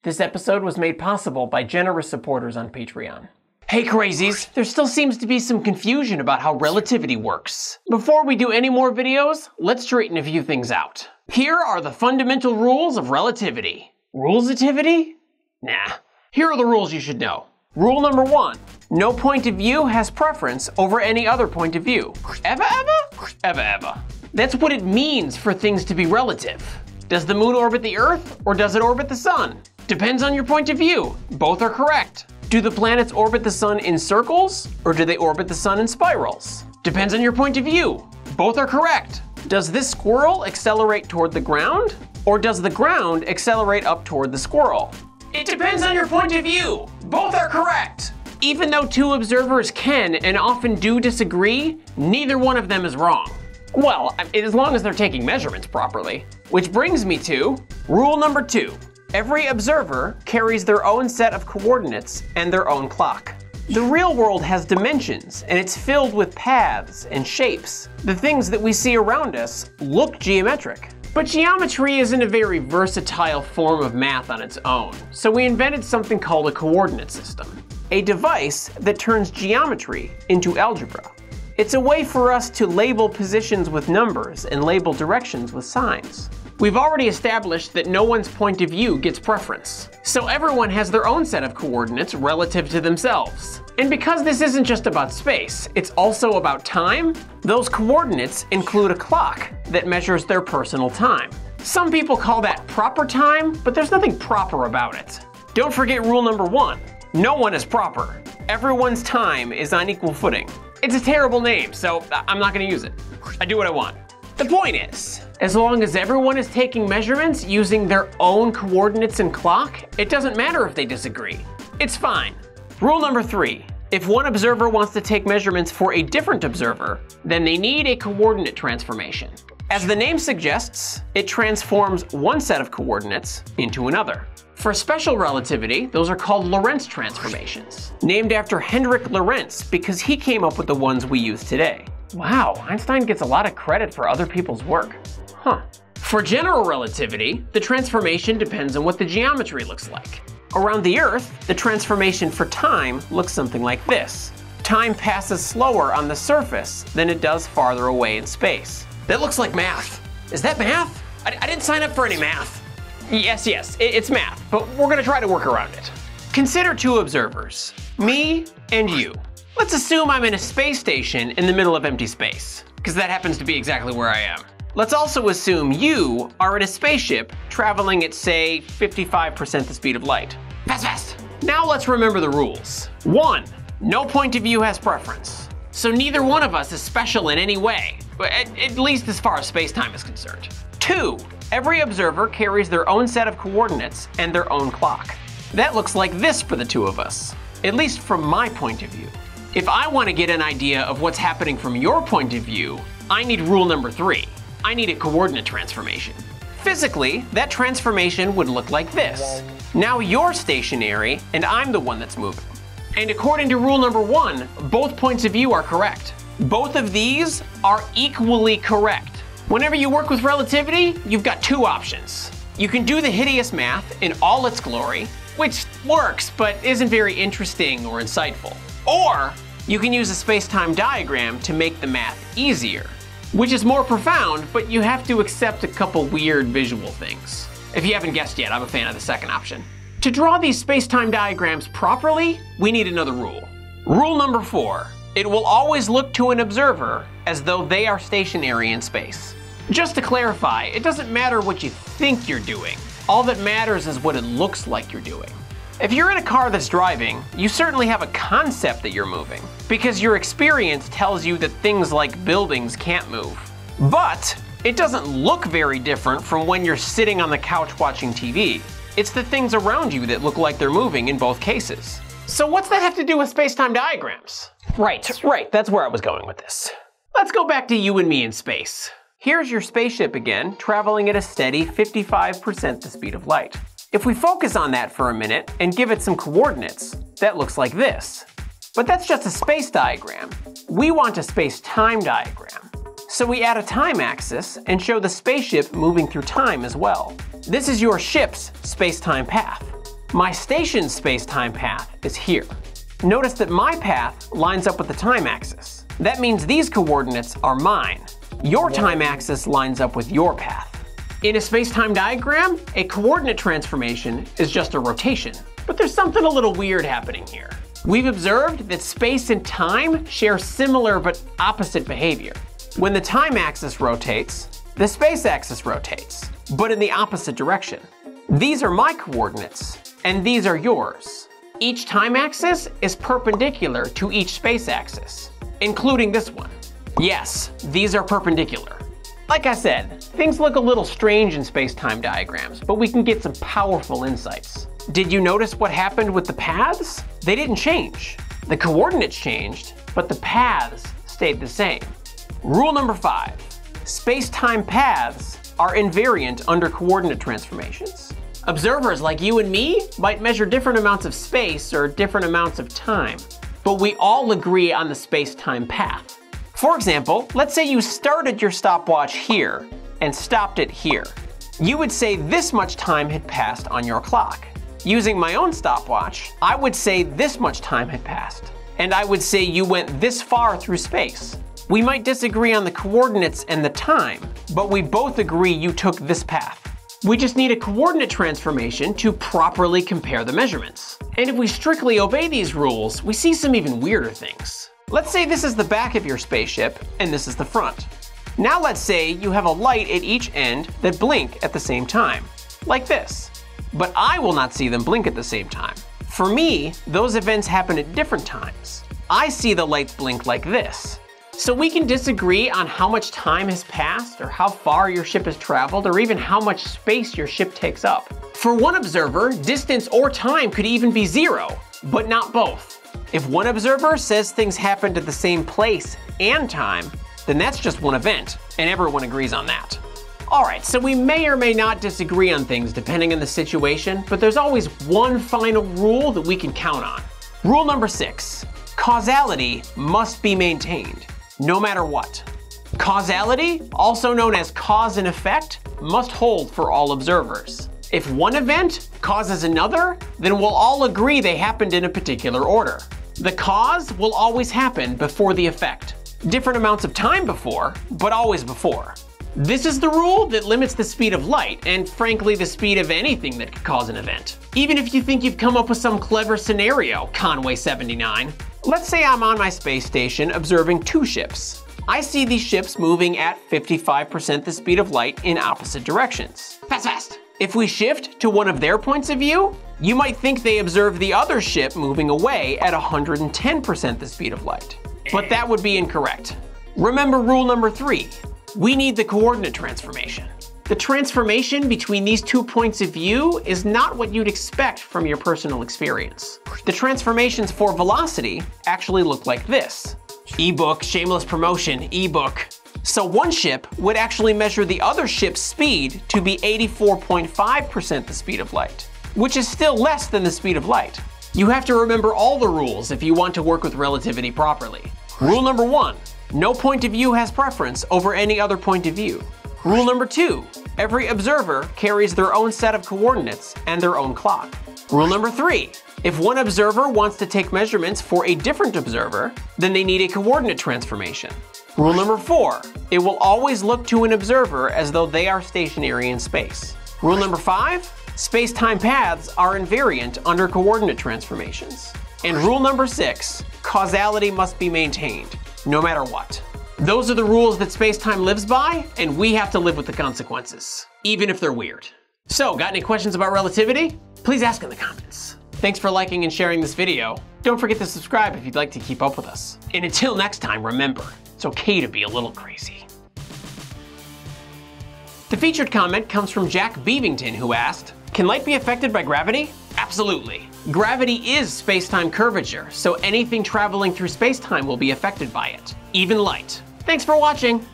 This episode was made possible by generous supporters on Patreon. Hey crazies, there still seems to be some confusion about how relativity works. Before we do any more videos, let's straighten a few things out. Here are the fundamental rules of relativity. Rulesativity? Nah. Here are the rules you should know. Rule number 1, no point of view has preference over any other point of view. Ever? Ever. That's what it means for things to be relative. Does the moon orbit the Earth or does it orbit the sun? Depends on your point of view. Both are correct. Do the planets orbit the sun in circles or do they orbit the sun in spirals? Depends on your point of view. Both are correct. Does this squirrel accelerate toward the ground or does the ground accelerate up toward the squirrel? It depends on your point of view. Both are correct. Even though two observers can and often do disagree, neither one of them is wrong. Well, as long as they're taking measurements properly. Which brings me to rule number 2. Every observer carries their own set of coordinates and their own clock. The real world has dimensions, and it's filled with paths and shapes. The things that we see around us look geometric. But geometry isn't a very versatile form of math on its own, so we invented something called a coordinate system, a device that turns geometry into algebra. It's a way for us to label positions with numbers and label directions with signs. We've already established that no one's point of view gets preference, so everyone has their own set of coordinates relative to themselves. And because this isn't just about space, it's also about time, those coordinates include a clock that measures their personal time. Some people call that proper time, but there's nothing proper about it. Don't forget rule number 1. No one is proper. Everyone's time is on equal footing. It's a terrible name, so I'm not gonna use it. I do what I want. The point is, as long as everyone is taking measurements using their own coordinates and clock, it doesn't matter if they disagree. It's fine. Rule number 3. If one observer wants to take measurements for a different observer, then they need a coordinate transformation. As the name suggests, it transforms one set of coordinates into another. For special relativity, those are called Lorentz transformations, named after Hendrik Lorentz because he came up with the ones we use today. Wow, Einstein gets a lot of credit for other people's work. Huh. For general relativity, the transformation depends on what the geometry looks like. Around the Earth, the transformation for time looks something like this. Time passes slower on the surface than it does farther away in space. That looks like math. Is that math? I didn't sign up for any math. Yes, it's math, but we're gonna try to work around it. Consider two observers, me and you. Let's assume I'm in a space station in the middle of empty space, because that happens to be exactly where I am. Let's also assume you are in a spaceship traveling at, say, 55% the speed of light. Fast! Now let's remember the rules. 1, no point of view has preference. So neither one of us is special in any way, at least as far as space-time is concerned. 2, every observer carries their own set of coordinates and their own clock. That looks like this for the two of us, at least from my point of view. If I want to get an idea of what's happening from your point of view, I need rule number 3. I need a coordinate transformation. Physically, that transformation would look like this. Now you're stationary and I'm the one that's moving. And according to rule number 1, both points of view are correct. Both of these are equally correct. Whenever you work with relativity, you've got two options. You can do the hideous math in all its glory, which works but isn't very interesting or insightful. Or you can use a space-time diagram to make the math easier, which is more profound, but you have to accept a couple weird visual things. If you haven't guessed yet, I'm a fan of the second option. To draw these space-time diagrams properly, we need another rule. Rule number 4, it will always look to an observer as though they are stationary in space. Just to clarify, it doesn't matter what you think you're doing. All that matters is what it looks like you're doing. If you're in a car that's driving, you certainly have a concept that you're moving, because your experience tells you that things like buildings can't move. But it doesn't look very different from when you're sitting on the couch watching TV. It's the things around you that look like they're moving in both cases. So what's that have to do with space-time diagrams? Right, that's where I was going with this. Let's go back to you and me in space. Here's your spaceship again, traveling at a steady 55% the speed of light. If we focus on that for a minute and give it some coordinates, that looks like this. But that's just a space diagram. We want a space-time diagram. So we add a time axis and show the spaceship moving through time as well. This is your ship's space-time path. My station's space-time path is here. Notice that my path lines up with the time axis. That means these coordinates are mine. Your time axis lines up with your path. In a space-time diagram, a coordinate transformation is just a rotation. But there's something a little weird happening here. We've observed that space and time share similar but opposite behavior. When the time axis rotates, the space axis rotates, but in the opposite direction. These are my coordinates, and these are yours. Each time axis is perpendicular to each space axis, including this one. Yes, these are perpendicular. Like I said, things look a little strange in space-time diagrams, but we can get some powerful insights. Did you notice what happened with the paths? They didn't change. The coordinates changed, but the paths stayed the same. Rule number 5. Space-time paths are invariant under coordinate transformations. Observers like you and me might measure different amounts of space or different amounts of time, but we all agree on the space-time path. For example, let's say you started your stopwatch here and stopped it here. You would say this much time had passed on your clock. Using my own stopwatch, I would say this much time had passed, and I would say you went this far through space. We might disagree on the coordinates and the time, but we both agree you took this path. We just need a coordinate transformation to properly compare the measurements. And if we strictly obey these rules, we see some even weirder things. Let's say this is the back of your spaceship, and this is the front. Now let's say you have a light at each end that blink at the same time, like this. But I will not see them blink at the same time. For me, those events happen at different times. I see the lights blink like this. So we can disagree on how much time has passed, or how far your ship has traveled, or even how much space your ship takes up. For one observer, distance or time could even be 0, but not both. If one observer says things happened at the same place and time, then that's just one event, and everyone agrees on that. Alright, so we may or may not disagree on things depending on the situation, but there's always one final rule that we can count on. Rule number 6. Causality must be maintained, no matter what. Causality, also known as cause and effect, must hold for all observers. If one event causes another, then we'll all agree they happened in a particular order. The cause will always happen before the effect. Different amounts of time before, but always before. This is the rule that limits the speed of light, and frankly the speed of anything that could cause an event. Even if you think you've come up with some clever scenario, Conway 79. Let's say I'm on my space station observing 2 ships. I see these ships moving at 55% the speed of light in opposite directions. Fast, fast! If we shift to one of their points of view, you might think they observe the other ship moving away at 110% the speed of light. But that would be incorrect. Remember rule number 3. We need the coordinate transformation. The transformation between these 2 points of view is not what you'd expect from your personal experience. The transformations for velocity actually look like this. Ebook, shameless promotion, ebook. So one ship would actually measure the other ship's speed to be 84.5% the speed of light, which is still less than the speed of light. You have to remember all the rules if you want to work with relativity properly. Rule number 1, no point of view has preference over any other point of view. Rule number 2, every observer carries their own set of coordinates and their own clock. Rule number 3, if one observer wants to take measurements for a different observer, then they need a coordinate transformation. Rule number 4, it will always look to an observer as though they are stationary in space. Rule number 5, space-time paths are invariant under coordinate transformations. And rule number 6, causality must be maintained, no matter what. Those are the rules that space-time lives by, and we have to live with the consequences, even if they're weird. So, got any questions about relativity? Please ask in the comments. Thanks for liking and sharing this video. Don't forget to subscribe if you'd like to keep up with us. And until next time, remember, it's okay to be a little crazy. The featured comment comes from Jack Beavington, who asked, can light be affected by gravity? Absolutely. Gravity is space-time curvature, so anything traveling through space-time will be affected by it, even light. Thanks for watching.